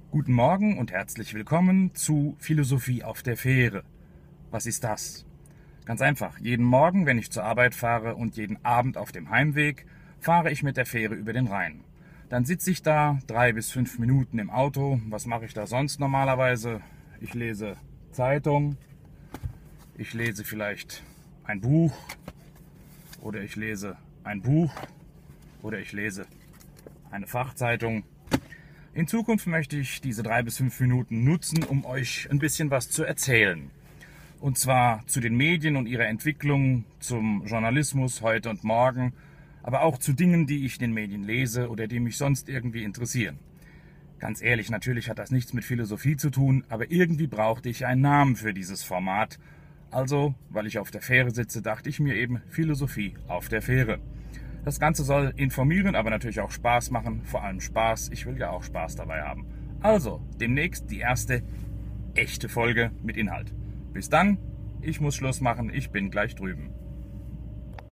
Guten Morgen und herzlich willkommen zu Philosophie auf der Fähre. Was ist das? Ganz einfach, jeden Morgen, wenn ich zur Arbeit fahre und jeden Abend auf dem Heimweg, fahre ich mit der Fähre über den Rhein. Dann sitze ich da 3 bis 5 Minuten im Auto. Was mache ich da sonst normalerweise? Ich lese Zeitung, ich lese vielleicht ein Buch oder ich lese ein Buch oder ich lese eine Fachzeitung. In Zukunft möchte ich diese 3 bis 5 Minuten nutzen, um euch ein bisschen was zu erzählen. Und zwar zu den Medien und ihrer Entwicklung, zum Journalismus heute und morgen, aber auch zu Dingen, die ich in den Medien lese oder die mich sonst irgendwie interessieren. Ganz ehrlich, natürlich hat das nichts mit Philosophie zu tun, aber irgendwie brauchte ich einen Namen für dieses Format. Also, weil ich auf der Fähre sitze, dachte ich mir eben Philosophie auf der Fähre. Das Ganze soll informieren, aber natürlich auch Spaß machen. Vor allem Spaß. Ich will ja auch Spaß dabei haben. Also, demnächst die erste echte Folge mit Inhalt. Bis dann, ich muss Schluss machen. Ich bin gleich drüben.